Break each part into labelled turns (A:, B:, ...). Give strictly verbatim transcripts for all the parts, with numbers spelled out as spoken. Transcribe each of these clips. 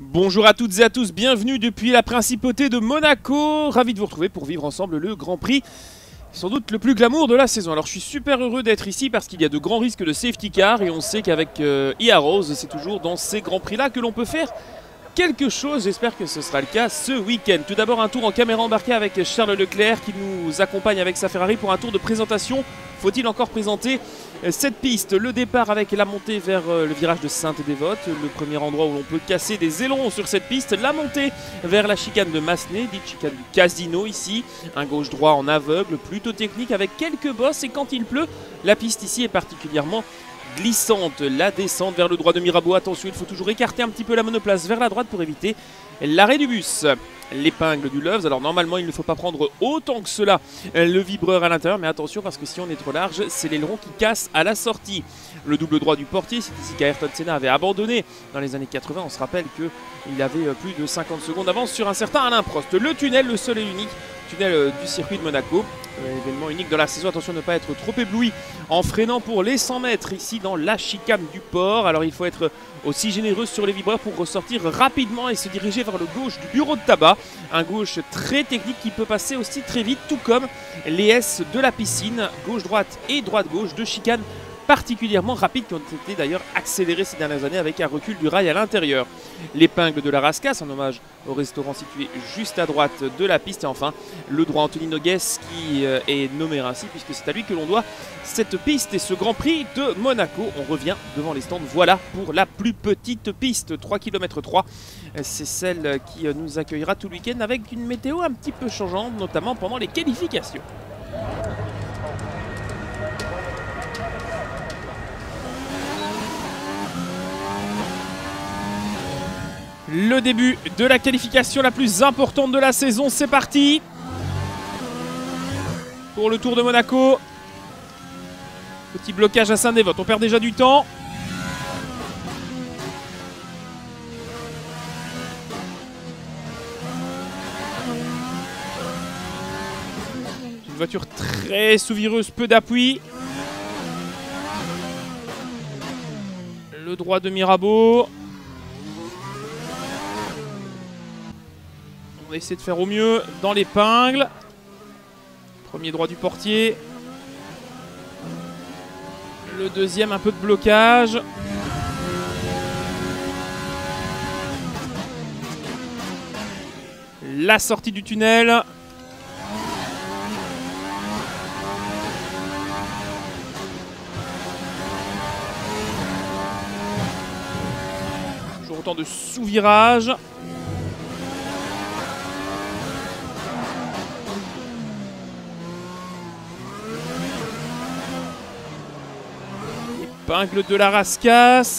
A: Bonjour à toutes et à tous, bienvenue depuis la principauté de Monaco. Ravi de vous retrouver pour vivre ensemble le Grand Prix, sans doute le plus glamour de la saison. Alors je suis super heureux d'être ici parce qu'il y a de grands risques de safety car et on sait qu'avec euh, Earose, c'est toujours dans ces Grands Prix là que l'on peut faire quelque chose. J'espère que ce sera le cas ce week-end. Tout d'abord un tour en caméra embarquée avec Charles Leclerc qui nous accompagne avec sa Ferrari pour un tour de présentation. Faut-il encore présenter cette piste? Le départ avec la montée vers le virage de Sainte-Dévote, le premier endroit où l'on peut casser des ailerons sur cette piste. La montée vers la chicane de Massenet, dite chicane du Casino ici. Un gauche-droit en aveugle, plutôt technique avec quelques bosses. Et quand il pleut, la piste ici est particulièrement glissante. La descente vers le droit de Mirabeau, attention, il faut toujours écarter un petit peu la monoplace vers la droite pour éviter l'arrêt du bus. L'épingle du Loves, alors normalement il ne faut pas prendre autant que cela le vibreur à l'intérieur, mais attention parce que si on est trop large, c'est l'aileron qui casse à la sortie. Le double droit du portier, c'est ici qu'Ayrton Senna avait abandonné dans les années quatre-vingts. On se rappelle qu'il avait plus de cinquante secondes d'avance sur un certain Alain Prost. Le tunnel, le seul et unique tunnel du circuit de Monaco, événement unique de la saison. Attention à ne pas être trop ébloui en freinant pour les cent mètres ici dans la chicane du port. Alors il faut être aussi généreux sur les vibreurs pour ressortir rapidement et se diriger vers le gauche du bureau de tabac. Un gauche très technique qui peut passer aussi très vite, tout comme les S de la piscine, gauche-droite et droite-gauche, deux chicanes particulièrement rapides qui ont été d'ailleurs accélérées ces dernières années avec un recul du rail à l'intérieur. L'épingle de la Rascasse en hommage au restaurant situé juste à droite de la piste. Et enfin le droit Anthony Nogues qui est nommé ainsi puisque c'est à lui que l'on doit cette piste et ce Grand Prix de Monaco. On revient devant les stands, voilà pour la plus petite piste, trois kilomètres trois. C'est celle qui nous accueillera tout le week-end avec une météo un petit peu changeante, notamment pendant les qualifications. Le début de la qualification la plus importante de la saison, c'est parti pour le Tour de Monaco. Petit blocage à Sainte-Dévote, on perd déjà du temps. Une voiture très souvireuse, peu d'appui. Le droit de Mirabeau. On va essayer de faire au mieux dans l'épingle. Premier droit du portier. Le deuxième, un peu de blocage. La sortie du tunnel. Toujours autant de sous-virage. Épingle de la Rascasse.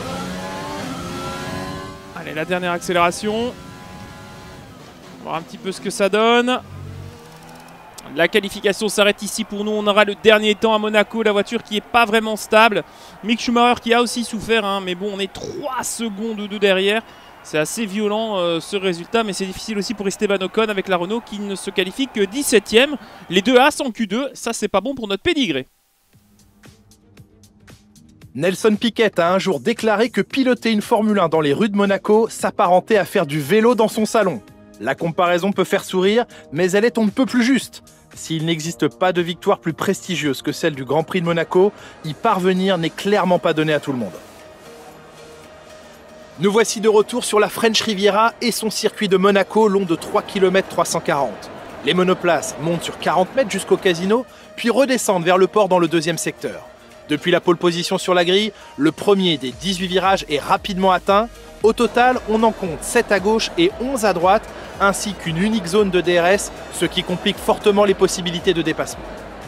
A: Allez, la dernière accélération. On va voir un petit peu ce que ça donne. La qualification s'arrête ici pour nous. On aura le dernier temps à Monaco. La voiture qui n'est pas vraiment stable. Mick Schumacher qui a aussi souffert, hein, mais bon, on est trois secondes de derrière. C'est assez violent euh, ce résultat, mais c'est difficile aussi pour Esteban Ocon avec la Renault qui ne se qualifie que dix-septième. Les deux As en Q deux, ça c'est pas bon pour notre pédigré.
B: Nelson Piquet a un jour déclaré que piloter une Formule un dans les rues de Monaco s'apparentait à faire du vélo dans son salon. La comparaison peut faire sourire, mais elle est on ne peut plus juste. S'il n'existe pas de victoire plus prestigieuse que celle du Grand Prix de Monaco, y parvenir n'est clairement pas donné à tout le monde. Nous voici de retour sur la French Riviera et son circuit de Monaco long de trois kilomètres trois cent quarante. Les monoplaces montent sur quarante mètres jusqu'au casino, puis redescendent vers le port dans le deuxième secteur. Depuis la pole position sur la grille, le premier des dix-huit virages est rapidement atteint. Au total, on en compte sept à gauche et onze à droite, ainsi qu'une unique zone de D R S, ce qui complique fortement les possibilités de dépassement.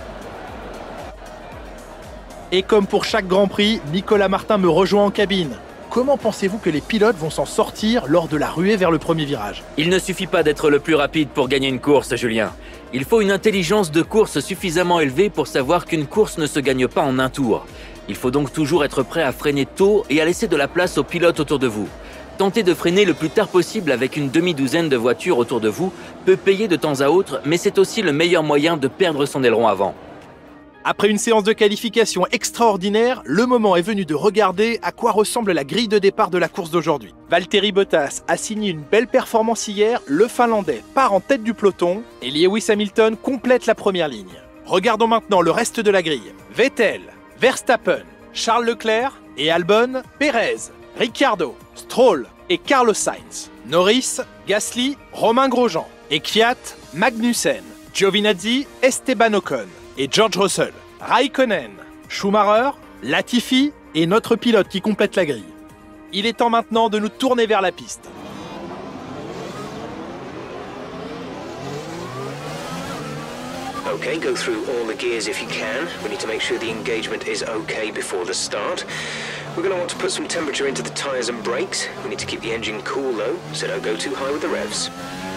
B: Et comme pour chaque Grand Prix, Nicolas Martin me rejoint en cabine. Comment pensez-vous que les pilotes vont s'en sortir lors de la ruée vers le premier virage?
C: Il ne suffit pas d'être le plus rapide pour gagner une course, Julien. Il faut une intelligence de course suffisamment élevée pour savoir qu'une course ne se gagne pas en un tour. Il faut donc toujours être prêt à freiner tôt et à laisser de la place aux pilotes autour de vous. Tenter de freiner le plus tard possible avec une demi-douzaine de voitures autour de vous peut payer de temps à autre, mais c'est aussi le meilleur moyen de perdre son aileron avant.
B: Après une séance de qualification extraordinaire, le moment est venu de regarder à quoi ressemble la grille de départ de la course d'aujourd'hui. Valtteri Bottas a signé une belle performance hier, le Finlandais part en tête du peloton et Lewis Hamilton complète la première ligne. Regardons maintenant le reste de la grille. Vettel, Verstappen, Charles Leclerc et Albon, Perez, Ricciardo, Stroll et Carlos Sainz. Norris, Gasly, Romain Grosjean et Kvyat, Magnussen, Giovinazzi, Esteban Ocon et George Russell, Raikkonen, Schumacher, Latifi et notre pilote qui complète la grille. Il est temps maintenant de nous tourner vers la piste.
D: Okay, go through all the gears if you can. We need to make sure the engagement is okay before the start. We're going to want to put some temperature into the tyres and brakes. We need to keep the engine cool though, so don't go too high with the revs.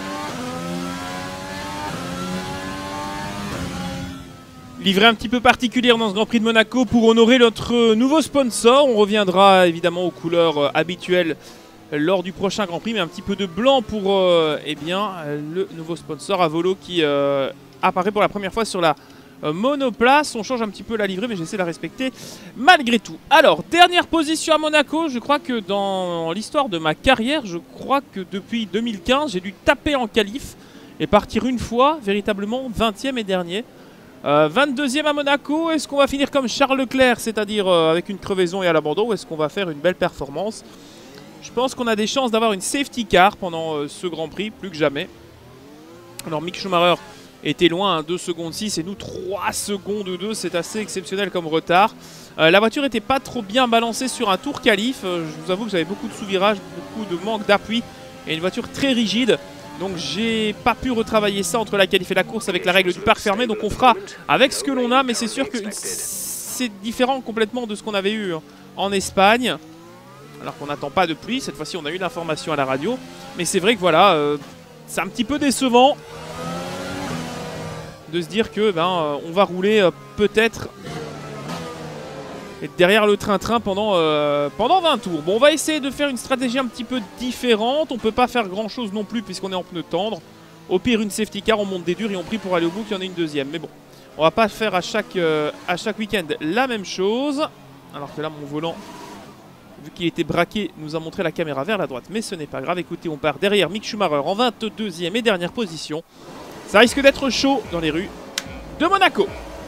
A: Livrée un petit peu particulière dans ce Grand Prix de Monaco pour honorer notre nouveau sponsor. On reviendra évidemment aux couleurs habituelles lors du prochain Grand Prix, mais un petit peu de blanc pour euh, eh bien, le nouveau sponsor Avolo qui euh, apparaît pour la première fois sur la euh, monoplace. On change un petit peu la livrée, mais j'essaie de la respecter malgré tout. Alors, dernière position à Monaco. Je crois que dans l'histoire de ma carrière, je crois que depuis deux mille quinze, j'ai dû taper en qualif et partir une fois, véritablement vingtième et dernier. Euh, vingt-deuxième à Monaco, est-ce qu'on va finir comme Charles Leclerc, c'est-à-dire euh, avec une crevaison et à l'abandon, ou est-ce qu'on va faire une belle performance? Je pense qu'on a des chances d'avoir une safety car pendant euh, ce Grand Prix, plus que jamais. Alors Mick Schumacher était loin, hein, deux secondes six, et nous trois secondes deux, c'est assez exceptionnel comme retard. Euh, la voiture n'était pas trop bien balancée sur un tour qualif, euh, je vous avoue que j'avais beaucoup de sous-virages, beaucoup de manque d'appui, et une voiture très rigide. Donc j'ai pas pu retravailler ça entre la qualif et la course avec la règle du parc fermé. Donc on fera avec ce que l'on a, mais c'est sûr que c'est différent complètement de ce qu'on avait eu en Espagne. Alors qu'on n'attend pas de pluie, cette fois-ci on a eu l'information à la radio. Mais c'est vrai que voilà, euh, c'est un petit peu décevant de se dire que ben, euh, on va rouler euh, peut-être derrière le train-train pendant, euh, pendant vingt tours. Bon, on va essayer de faire une stratégie un petit peu différente. On peut pas faire grand-chose non plus puisqu'on est en pneu tendre. Au pire, une safety car, on monte des durs et on prie pour aller au bout qu'il y en ait une deuxième. Mais bon, on va pas faire à chaque, euh, à chaque week-end la même chose. Alors que là, mon volant, vu qu'il était braqué, nous a montré la caméra vers la droite. Mais ce n'est pas grave. Écoutez, on part derrière Mick Schumacher en vingt-deuxième et dernière position. Ça risque d'être chaud dans les rues de Monaco.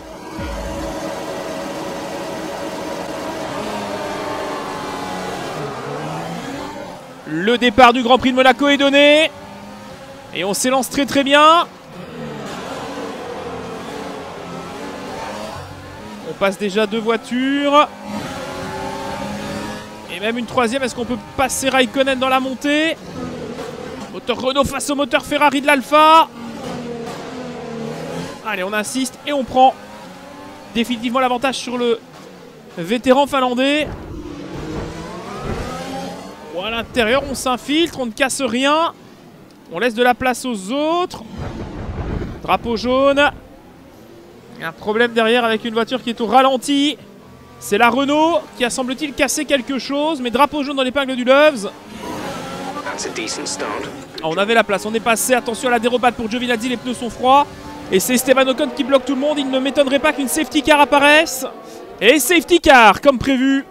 A: Le départ du Grand Prix de Monaco est donné. Et on s'élance très très bien. On passe déjà deux voitures. Et même une troisième. Est-ce qu'on peut passer Raikkonen dans la montée? Moteur Renault face au moteur Ferrari de l'Alpha. Allez, on insiste et on prend définitivement l'avantage sur le vétéran finlandais. À l'intérieur, on s'infiltre, on ne casse rien. On laisse de la place aux autres. Drapeau jaune. Il y a un problème derrière avec une voiture qui est au ralenti. C'est la Renault qui a, semble-t-il, cassé quelque chose. Mais drapeau jaune dans l'épingle du Loves. Ah, on avait la place, on est passé. Attention à la dérobade pour Giovinazzi, les pneus sont froids. Et c'est Esteban Ocon qui bloque tout le monde. Il ne m'étonnerait pas qu'une safety car apparaisse. Et safety car, comme prévu.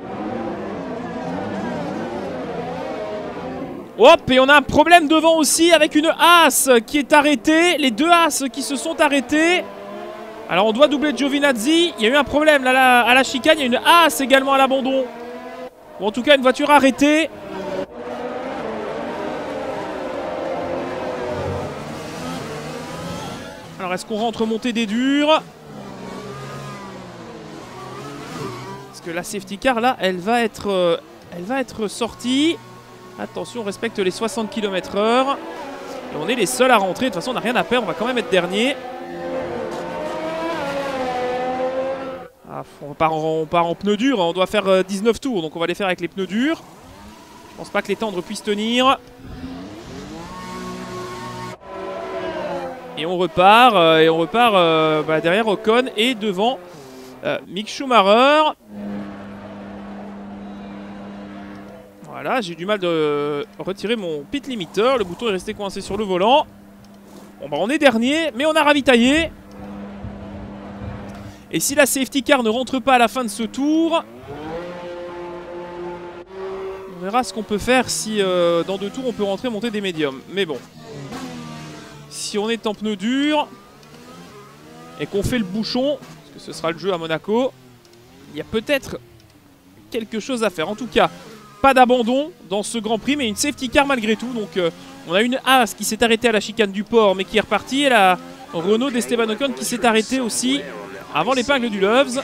A: Hop, et on a un problème devant aussi avec une Haas qui est arrêtée. Les deux Haas qui se sont arrêtés. Alors on doit doubler Giovinazzi. Il y a eu un problème là, là, à la chicane. Il y a une Haas également à l'abandon. Ou en tout cas une voiture arrêtée. Alors est-ce qu'on rentre monter des durs? Parce que la safety car là, elle va être, euh, elle va être sortie. Attention, on respecte les soixante kilomètres heure. Et on est les seuls à rentrer. De toute façon, on n'a rien à perdre. On va quand même être dernier. Ah, on, part en, on part en pneus durs. On doit faire euh, dix-neuf tours. Donc on va les faire avec les pneus durs. Je pense pas que les tendres puissent tenir. Et on repart. Euh, et on repart euh, bah, derrière Ocon et devant euh, Mick Schumacher. Voilà, j'ai eu du mal de retirer mon pit limiter. Le bouton est resté coincé sur le volant. Bon bah on est dernier, mais on a ravitaillé. Et si la safety car ne rentre pas à la fin de ce tour, on verra ce qu'on peut faire si euh, dans deux tours on peut rentrer monter des médiums. Mais bon, si on est en pneu dur et qu'on fait le bouchon, parce que ce sera le jeu à Monaco, il y a peut-être quelque chose à faire. En tout cas, pas d'abandon dans ce Grand Prix, mais une safety car malgré tout. Donc euh, on a une Haas qui s'est arrêtée à la chicane du port, mais qui est repartie. Et la Renault d'Esteban Ocon qui s'est arrêtée aussi avant l'épingle du Loves.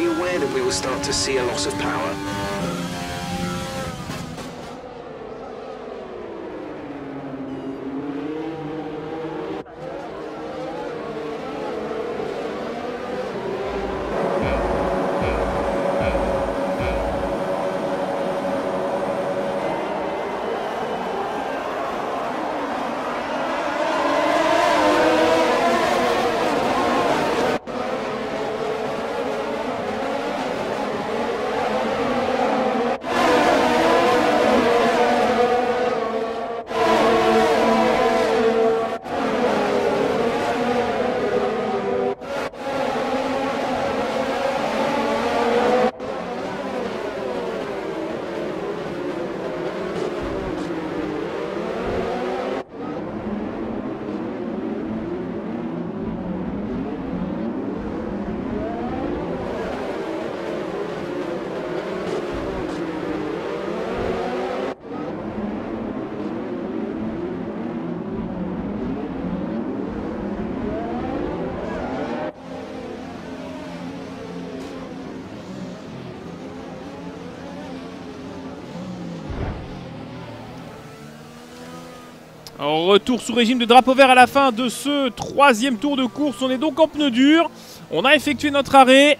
A: Retour sous régime de drapeau vert à la fin de ce troisième tour de course. On est donc en pneu dur. On a effectué notre arrêt.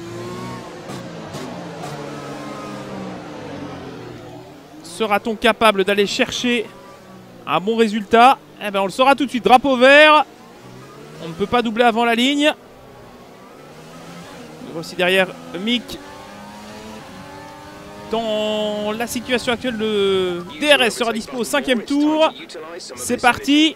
A: Sera-t-on capable d'aller chercher un bon résultat? Eh bien, on le saura tout de suite. Drapeau vert. On ne peut pas doubler avant la ligne. Voici derrière Mick. Dans la situation actuelle, le D R S sera dispo au cinquième tour. C'est parti.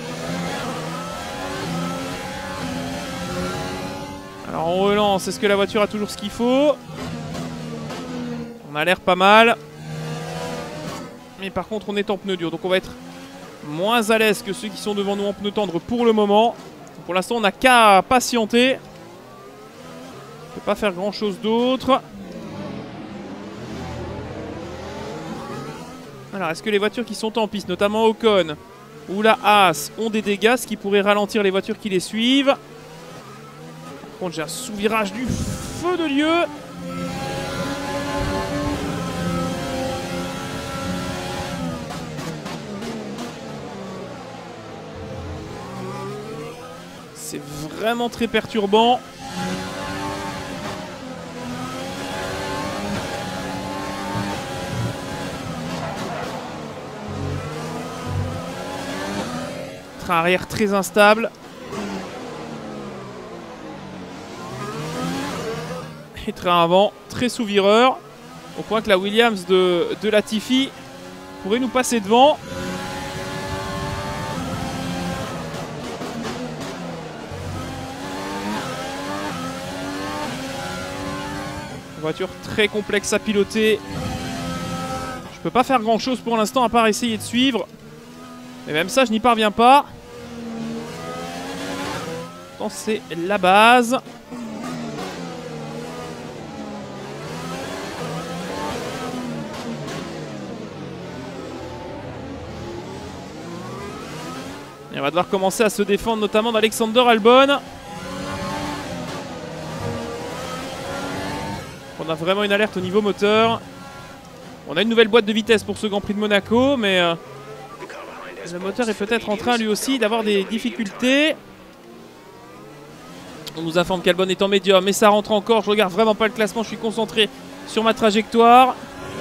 A: Alors on relance. Est-ce que la voiture a toujours ce qu'il faut? On a l'air pas mal. Mais par contre on est en pneu dur. Donc on va être moins à l'aise que ceux qui sont devant nous en pneu tendre pour le moment. Pour l'instant on n'a qu'à patienter. On ne peut pas faire grand chose d'autre. Alors, est-ce que les voitures qui sont en piste, notamment Ocon ou la Haas, ont des dégâts, ce qui pourrait ralentir les voitures qui les suivent? Par contre, j'ai un sous-virage du feu de Dieu. C'est vraiment très perturbant. Train arrière très instable. Et train avant très sous-vireur. Au point que la Williams de, de Latifi pourrait nous passer devant. Voiture très complexe à piloter. Je peux pas faire grand chose pour l'instant à part essayer de suivre. Mais même ça, je n'y parviens pas. C'est la base. Et on va devoir commencer à se défendre, notamment d'Alexander Albon. On a vraiment une alerte au niveau moteur. On a une nouvelle boîte de vitesse pour ce Grand Prix de Monaco, mais euh, le moteur est peut-être en train lui aussi d'avoir des difficultés. On nous informe qu'Albon est en médium, mais ça rentre encore. Je regarde vraiment pas le classement, je suis concentré sur ma trajectoire.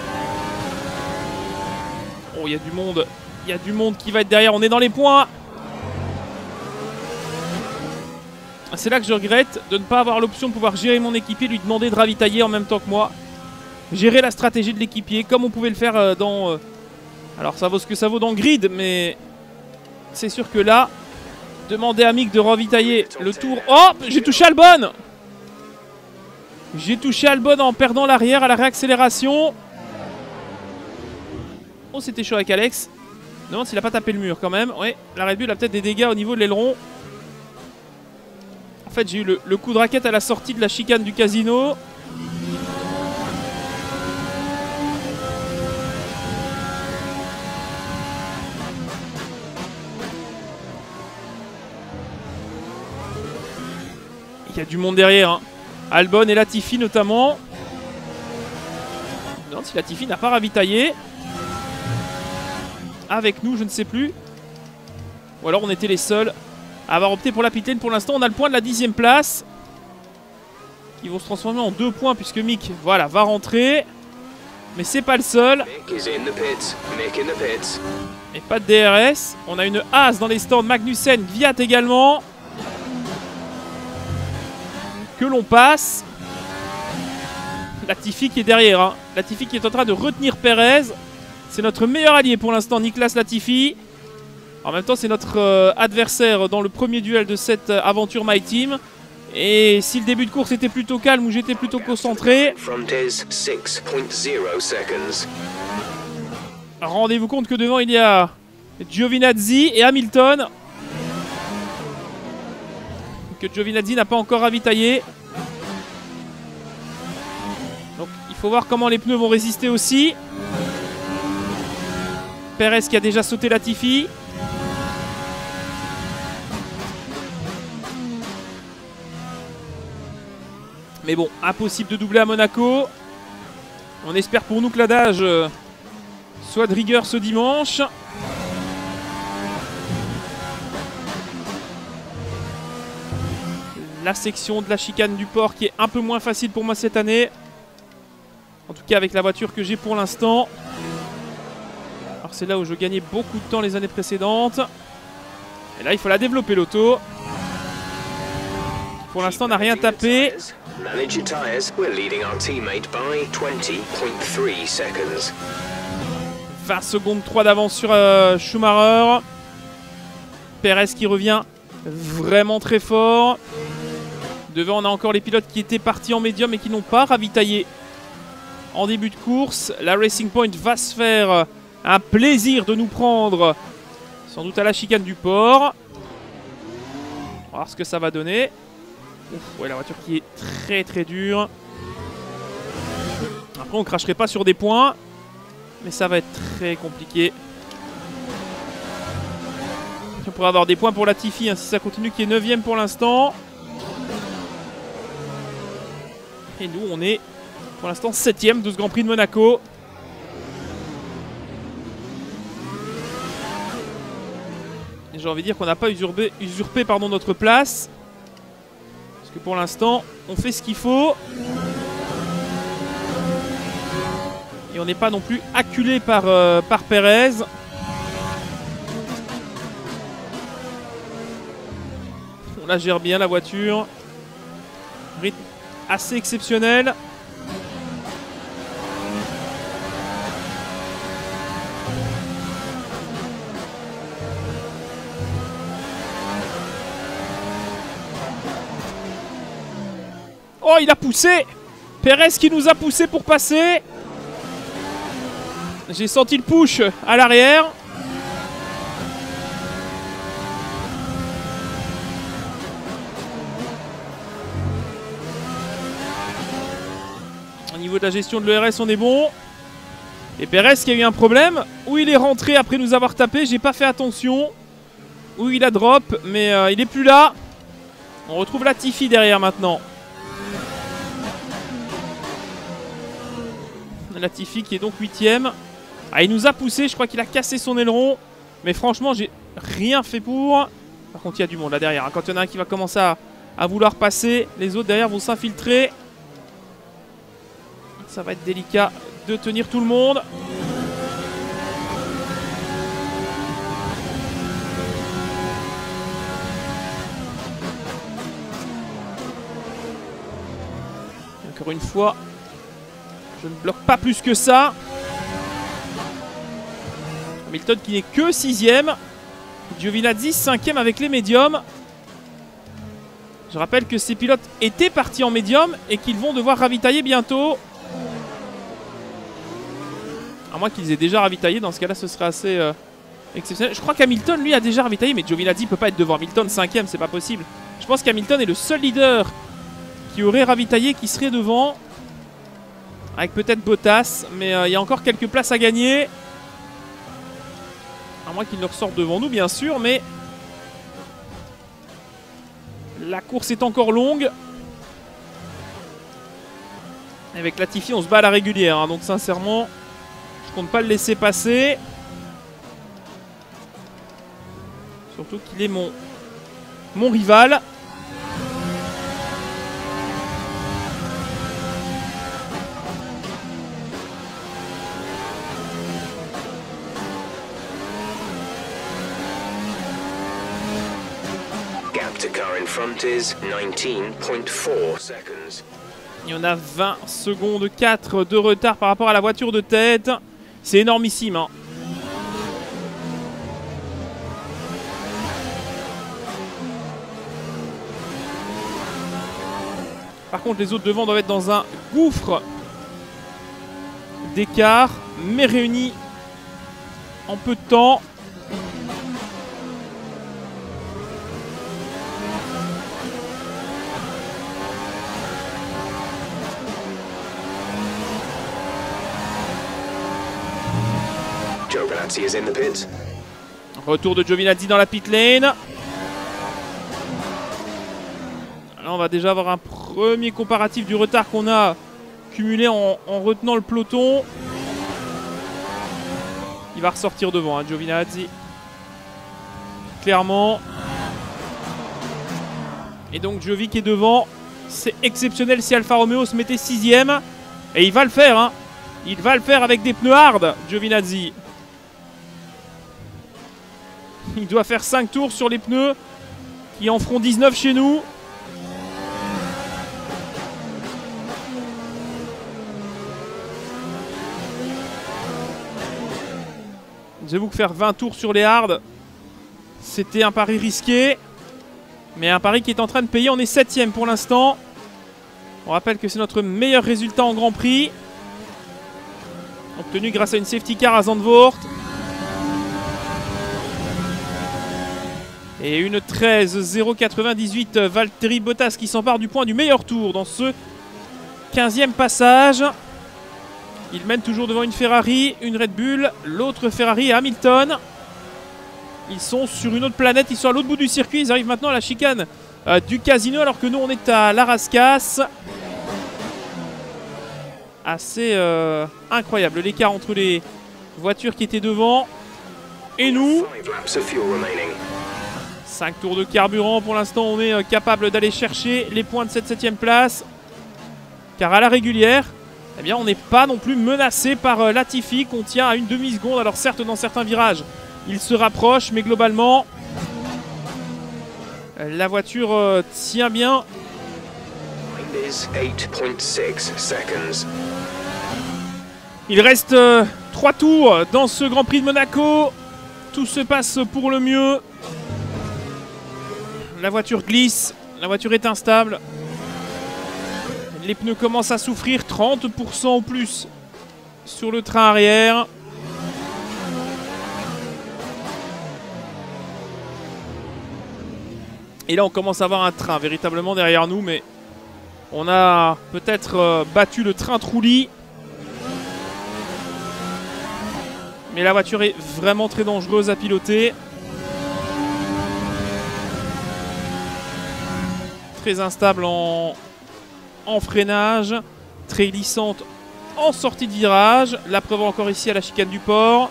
A: Oh, il y a du monde. Il y a du monde qui va être derrière. On est dans les points. C'est là que je regrette de ne pas avoir l'option de pouvoir gérer mon équipier, lui demander de ravitailler en même temps que moi. Gérer la stratégie de l'équipier, comme on pouvait le faire dans... Alors ça vaut ce que ça vaut dans Grid, mais c'est sûr que là, demander à Mick de ravitailler le tour... Oh, j'ai touché Albon. J'ai touché Albon en perdant l'arrière à la réaccélération. Oh, c'était chaud avec Alex. Je me demande s'il a pas tapé le mur quand même. Ouais, la Red Bull a peut-être des dégâts au niveau de l'aileron. En fait, j'ai eu le, le coup de raquette à la sortie de la chicane du casino. Il y a du monde derrière, hein. Albon et Latifi notamment. Je me demande si Latifi n'a pas ravitaillé. Avec nous, je ne sais plus. Ou alors on était les seuls à avoir opté pour la pit lane. Pour l'instant, on a le point de la dixième place. Qui vont se transformer en deux points puisque Mick, voilà, va rentrer. Mais c'est pas le seul. Et pas de D R S. On a une As dans les stands. Magnussen, Gviat également. Que l'on passe. Latifi qui est derrière. Hein. Latifi qui est en train de retenir Perez. C'est notre meilleur allié pour l'instant, Nicolas Latifi. En même temps, c'est notre euh, adversaire dans le premier duel de cette euh, aventure My Team. Et si le début de course était plutôt calme ou j'étais plutôt concentré, rendez-vous compte que devant il y a Giovinazzi et Hamilton. Que Giovinazzi n'a pas encore ravitaillé. Donc il faut voir comment les pneus vont résister aussi. Perez qui a déjà sauté Latifi. Mais bon, impossible de doubler à Monaco. On espère pour nous que l'adage soit de rigueur ce dimanche. La section de la chicane du port qui est un peu moins facile pour moi cette année. En tout cas avec la voiture que j'ai pour l'instant. Alors c'est là où je gagnais beaucoup de temps les années précédentes. Et là il faut la développer l'auto. Pour l'instant on n'a rien tapé. vingt secondes trois d'avance sur euh, Schumacher. Perez qui revient vraiment très fort. Devant on a encore les pilotes qui étaient partis en médium et qui n'ont pas ravitaillé en début de course. La Racing Point va se faire un plaisir de nous prendre sans doute à la chicane du port. On va voir ce que ça va donner. Ouf, ouais, la voiture qui est très très dure. Après on cracherait pas sur des points, mais ça va être très compliqué. On pourrait avoir des points pour Latifi hein, si ça continue, qui est neuvième pour l'instant. Et nous on est pour l'instant septième de ce Grand Prix de Monaco. Et j'ai envie de dire qu'on n'a pas usurpé, usurpé pardon, notre place. Que pour l'instant on fait ce qu'il faut et on n'est pas non plus acculé par, euh, par Perez. On la gère bien la voiture, rythme assez exceptionnel. Oh, il a poussé! Perez qui nous a poussé pour passer. J'ai senti le push à l'arrière. Au niveau de la gestion de l'E R S, on est bon. Et Perez qui a eu un problème. Où il est rentré après nous avoir tapé, j'ai pas fait attention. Où il a drop, mais euh, il est plus là. On retrouve Latifi derrière maintenant. Latifi qui est donc huitième. Ah, il nous a poussé, je crois qu'il a cassé son aileron. Mais franchement, j'ai rien fait pour. Par contre, il y a du monde là derrière. Quand il y en a un qui va commencer à, à vouloir passer, les autres derrière vont s'infiltrer. Ça va être délicat de tenir tout le monde. Encore une fois, je ne bloque pas plus que ça. Hamilton qui n'est que sixième. Giovinazzi cinquième avec les médiums. Je rappelle que ces pilotes étaient partis en médium et qu'ils vont devoir ravitailler bientôt. À moins qu'ils aient déjà ravitaillé, dans ce cas-là ce serait assez euh, exceptionnel. Je crois qu'Hamilton lui a déjà ravitaillé, mais Giovinazzi peut pas être devant Hamilton, cinquième, c'est pas possible. Je pense qu'Hamilton est le seul leader qui aurait ravitaillé, qui serait devant. Avec peut-être Bottas, mais il euh, y a encore quelques places à gagner. À moins qu'il ne ressorte devant nous, bien sûr, mais... La course est encore longue. Avec Latifi, on se bat à la régulière, hein, donc sincèrement, je compte pas le laisser passer. Surtout qu'il est mon, mon rival.
D: The car in front is nineteen point four seconds.
A: Il y en a vingt secondes, quatre de retard par rapport à la voiture de tête. C'est énormissime, hein. Par contre, les autres devant doivent être dans un gouffre d'écart, mais réunis en peu de temps.
D: Giovinazzi is in the pits.
A: Retour de Giovinazzi dans la pit lane. Là, on va déjà avoir un premier comparatif du retard qu'on a cumulé en, en retenant le peloton. Il va ressortir devant, hein, Giovinazzi. Clairement. Et donc Giovi qui est devant. C'est exceptionnel si Alfa Romeo se mettait sixième. Et il va le faire, hein. Il va le faire avec des pneus hard, Giovinazzi. Il doit faire cinq tours sur les pneus qui en feront dix-neuf chez nous. J'avoue que faire vingt tours sur les hards, c'était un pari risqué. Mais un pari qui est en train de payer. On est septième pour l'instant. On rappelle que c'est notre meilleur résultat en Grand Prix. Obtenu grâce à une safety car à Zandvoort. Et une treize zéro quatre-vingt-dix-huit, Valtteri Bottas qui s'empare du point du meilleur tour dans ce quinzième passage. Il mène toujours devant une Ferrari, une Red Bull, l'autre Ferrari et Hamilton. Ils sont sur une autre planète, ils sont à l'autre bout du circuit, ils arrivent maintenant à la chicane euh, du Casino alors que nous on est à Larascas. Assez euh, incroyable l'écart entre les voitures qui étaient devant et nous. cinq tours de carburant, pour l'instant on est capable d'aller chercher les points de cette septième place. Car à la régulière, eh bien, on n'est pas non plus menacé par Latifi qu'on tient à une demi-seconde. Alors certes dans certains virages il se rapproche, mais globalement la voiture euh, tient bien. Il reste euh, trois tours dans ce Grand Prix de Monaco. Tout se passe pour le mieux. La voiture glisse, la voiture est instable. Les pneus commencent à souffrir, trente pour cent ou plus sur le train arrière. Et là on commence à avoir un train véritablement derrière nous, mais on a peut-être euh, battu le train Trulli. Mais la voiture est vraiment très dangereuse à piloter. Très instable en, en freinage. Très glissante en sortie de virage. La preuve encore ici à la chicane du port.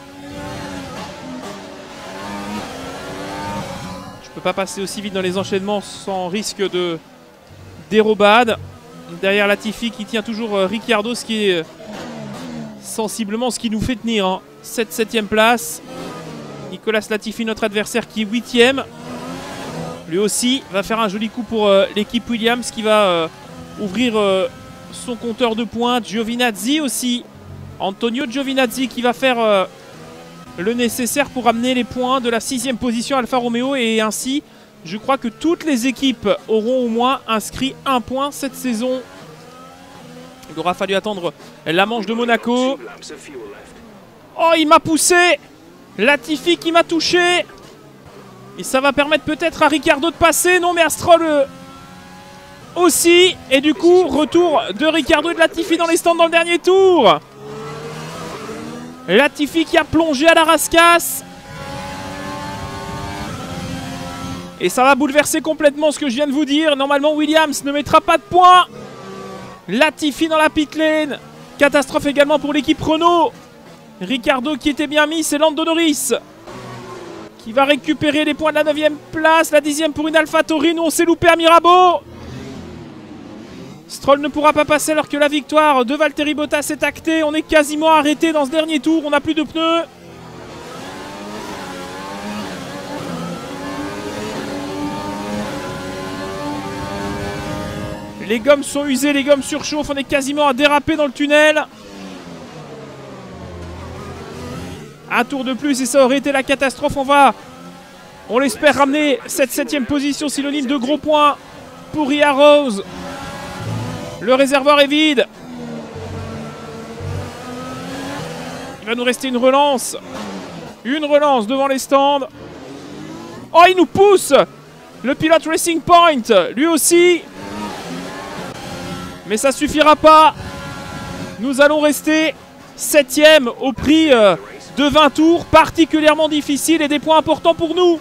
A: Je ne peux pas passer aussi vite dans les enchaînements sans risque de dérobade. Derrière Latifi qui tient toujours Ricciardo, ce qui est sensiblement ce qui nous fait tenir. Hein. Cette septième place. Nicolas Latifi, notre adversaire, qui est huitième. Lui aussi va faire un joli coup pour euh, l'équipe Williams qui va euh, ouvrir euh, son compteur de points. Giovinazzi aussi. Antonio Giovinazzi qui va faire euh, le nécessaire pour amener les points de la sixième position Alfa Romeo et ainsi Je crois que toutes les équipes auront au moins inscrit un point cette saison. Il aura fallu attendre la manche de Monaco. Oh, il m'a poussé! Latifi qui m'a touché! Et ça va permettre peut-être à Ricciardo de passer. Non, mais à Stroll euh, aussi. Et du coup, retour de Ricciardo et de Latifi dans les stands dans le dernier tour. Latifi qui a plongé à la rascasse. Et ça va bouleverser complètement ce que je viens de vous dire. Normalement, Williams ne mettra pas de points. Latifi dans la pit lane. Catastrophe également pour l'équipe Renault. Ricciardo qui était bien mis, c'est Lando Norris qui va récupérer les points de la neuvième place. La dixième pour une AlphaTauri. Nous, on s'est loupé à Mirabeau. Stroll ne pourra pas passer alors que la victoire de Valtteri Bottas est actée. On est quasiment arrêté dans ce dernier tour. On n'a plus de pneus. Les gommes sont usées, les gommes surchauffent. On est quasiment à déraper dans le tunnel. Un tour de plus et ça aurait été la catastrophe. On va, on l'espère, ramener cette septième position synonyme de gros points pour Ria Rose. Le réservoir est vide. Il va nous rester une relance. Une relance devant les stands. Oh, il nous pousse. Le pilote Racing Point, lui aussi. Mais ça suffira pas. Nous allons rester septième au prix euh, de vingt tours, particulièrement difficile et des points importants pour nous.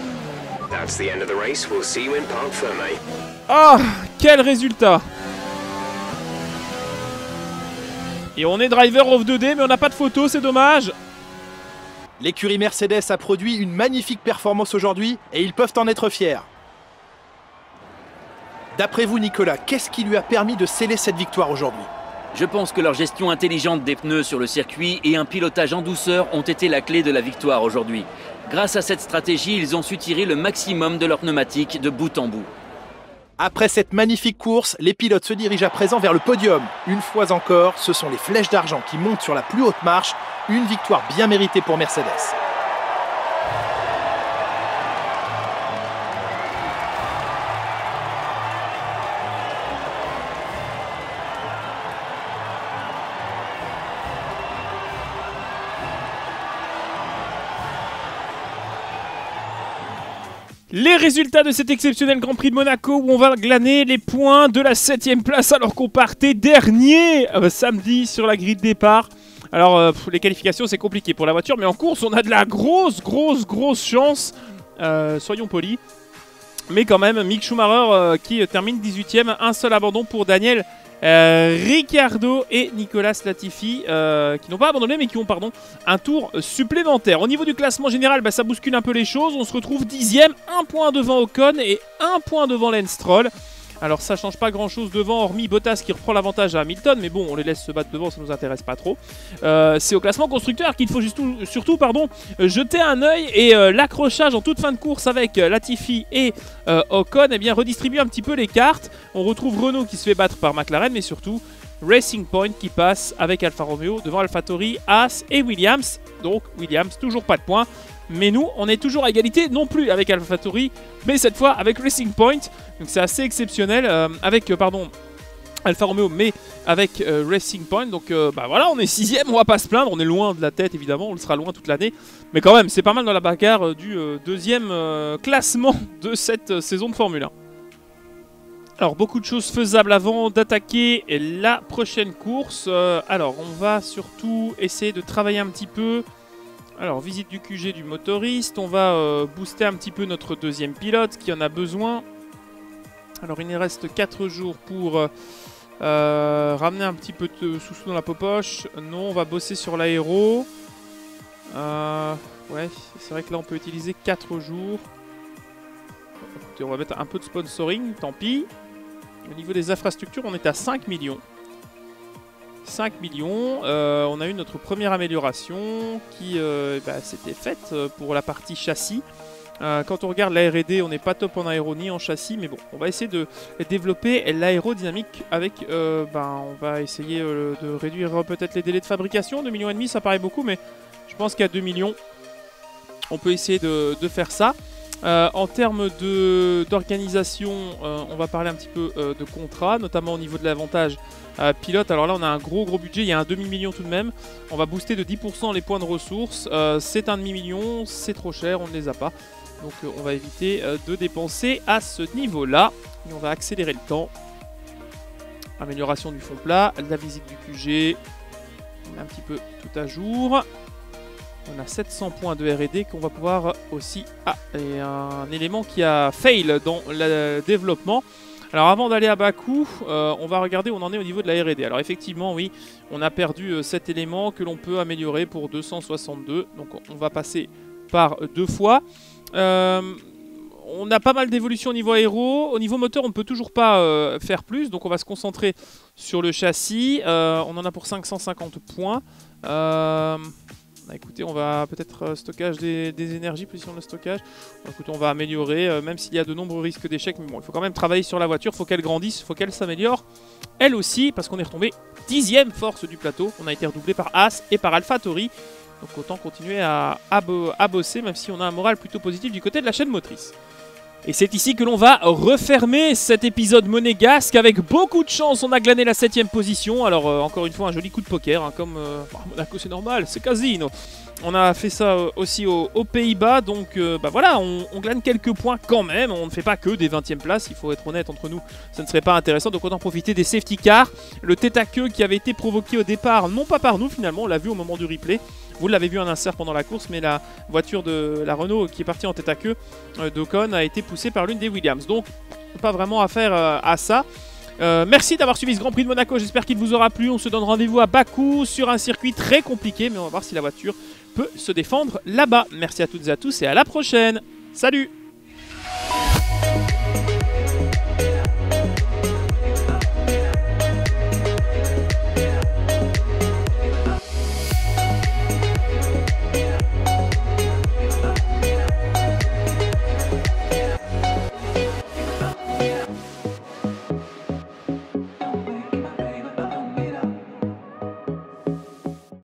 A: Ah, quel résultat! Et on est driver of the day, mais on n'a pas de photo, c'est dommage.
B: L'écurie Mercedes a produit une magnifique performance aujourd'hui et ils peuvent en être fiers. D'après vous, Nicolas, qu'est-ce qui lui a permis de sceller cette victoire aujourd'hui?
C: Je pense que leur gestion intelligente des pneus sur le circuit et un pilotage en douceur ont été la clé de la victoire aujourd'hui. Grâce à cette stratégie, ils ont su tirer le maximum de leurs pneumatiques de bout en bout.
B: Après cette magnifique course, les pilotes se dirigent à présent vers le podium. Une fois encore, ce sont les flèches d'argent qui montent sur la plus haute marche. Une victoire bien méritée pour Mercedes.
A: Les résultats de cet exceptionnel Grand Prix de Monaco où on va glaner les points de la septième place alors qu'on partait dernier euh, samedi sur la grille de départ. Alors euh, les qualifications c'est compliqué pour la voiture, mais en course on a de la grosse grosse grosse chance, euh, soyons polis. Mais quand même Mick Schumacher euh, qui termine dix-huitième, un seul abandon pour Daniel Euh, Ricciardo et Nicolas Latifi euh, qui n'ont pas abandonné mais qui ont pardon un tour supplémentaire. Au niveau du classement général, bah, ça bouscule un peu les choses. On se retrouve dixième, un point devant Ocon et un point devant Lance Stroll. Alors ça change pas grand chose devant, hormis Bottas qui reprend l'avantage à Hamilton, mais bon on les laisse se battre devant, ça nous intéresse pas trop. Euh, c'est au classement constructeur qu'il faut juste, surtout pardon, jeter un œil et euh, l'accrochage en toute fin de course avec euh, Latifi et euh, Ocon, eh bien redistribue un petit peu les cartes. On retrouve Renault qui se fait battre par McLaren, mais surtout Racing Point qui passe avec Alfa Romeo devant AlphaTauri, Haas et Williams. Donc Williams toujours pas de points. Mais nous, on est toujours à égalité, non plus avec AlphaTauri, mais cette fois avec Racing Point. Donc c'est assez exceptionnel, euh, avec, euh, pardon, Alfa Romeo, mais avec euh, Racing Point. Donc euh, bah voilà, on est sixième, on va pas se plaindre. On est loin de la tête, évidemment, on le sera loin toute l'année. Mais quand même, c'est pas mal dans la bagarre euh, du euh, deuxième euh, classement de cette euh, saison de Formule un. Alors, beaucoup de choses faisables avant d'attaquer la prochaine course. Euh, alors, on va surtout essayer de travailler un petit peu. Alors, visite du Q G du motoriste. On va euh, booster un petit peu notre deuxième pilote qui en a besoin. Alors, il nous reste quatre jours pour euh, ramener un petit peu de sous-sous dans la popoche. Non, on va bosser sur l'aéro. Euh, ouais, c'est vrai que là, on peut utiliser quatre jours. Écoutez, on va mettre un peu de sponsoring, tant pis. Au niveau des infrastructures, on est à cinq millions. cinq millions. Euh, on a eu notre première amélioration qui euh, bah, s'était faite pour la partie châssis. Euh, quand on regarde la R et D, on n'est pas top en aéro ni en châssis, mais bon, on va essayer de développer l'aérodynamique avec, euh, ben, on va essayer euh, de réduire peut-être les délais de fabrication. deux millions et demi, ça paraît beaucoup, mais je pense qu'à deux millions, on peut essayer de, de faire ça. Euh, en termes d'organisation, euh, on va parler un petit peu euh, de contrat, notamment au niveau de l'avantage euh, pilote. Alors là, on a un gros gros budget, il y a un demi-million tout de même. On va booster de dix pour cent les points de ressources. Euh, c'est un demi-million, c'est trop cher, on ne les a pas. Donc euh, on va éviter euh, de dépenser à ce niveau-là. Et on va accélérer le temps. Amélioration du fond plat, la visite du Q G. On met un petit peu tout à jour. On a sept cents points de R et D qu'on va pouvoir aussi... Ah, et un élément qui a fail dans le développement. Alors avant d'aller à Bakou, euh, on va regarder où on en est au niveau de la R et D. Alors effectivement, oui, on a perdu euh, cet élément que l'on peut améliorer pour deux cent soixante-deux. Donc on va passer par deux fois. Euh, on a pas mal d'évolutions au niveau aéro. Au niveau moteur, on ne peut toujours pas euh, faire plus. Donc on va se concentrer sur le châssis. Euh, on en a pour cinq cent cinquante points. Euh... Bah, écoutez, on va peut-être euh, stockage des, des énergies, position de stockage. Bon, écoutez, on va améliorer, euh, même s'il y a de nombreux risques d'échec. Mais bon, il faut quand même travailler sur la voiture. Il faut qu'elle grandisse, il faut qu'elle s'améliore. Elle aussi, parce qu'on est retombé dixième force du plateau. On a été redoublé par As et par AlphaTauri. Donc autant continuer à, à, bo à bosser, même si on a un moral plutôt positif du côté de la chaîne motrice. Et c'est ici que l'on va refermer cet épisode monégasque. Avec beaucoup de chance, on a glané la septième position. Alors euh, encore une fois, un joli coup de poker, hein, comme euh, bah, Monaco c'est normal, c'est casino. On a fait ça euh, aussi au, aux Pays-Bas, donc euh, bah voilà, on, on glane quelques points quand même. On ne fait pas que des vingtième places, il faut être honnête entre nous, ça ne serait pas intéressant. Donc autant profiter des safety cars. Le tête à queue qui avait été provoqué au départ, non pas par nous finalement, on l'a vu au moment du replay. Vous l'avez vu en insert pendant la course, mais la voiture de la Renault qui est partie en tête à queue euh, d'Ocon a été poussée par l'une des Williams. Donc, pas vraiment affaire euh, à ça. Euh, merci d'avoir suivi ce Grand Prix de Monaco. J'espère qu'il vous aura plu. On se donne rendez-vous à Bakou sur un circuit très compliqué, mais on va voir si la voiture peut se défendre là-bas. Merci à toutes et à tous et à la prochaine. Salut!